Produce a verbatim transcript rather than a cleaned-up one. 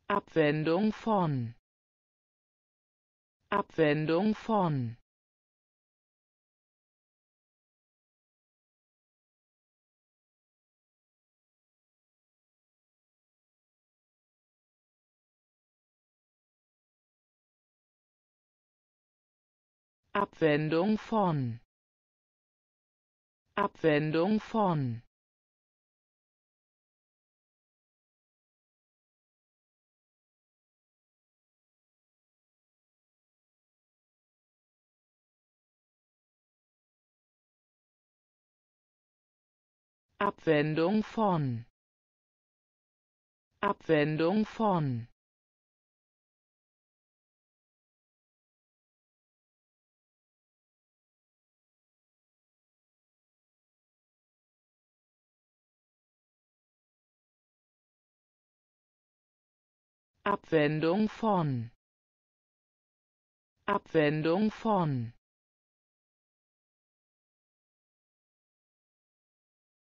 Abwendung von, Abwendung von, Abwendung von, Abwendung von, Abwendung von, Abwendung von, Abwendung von, Abwendung von,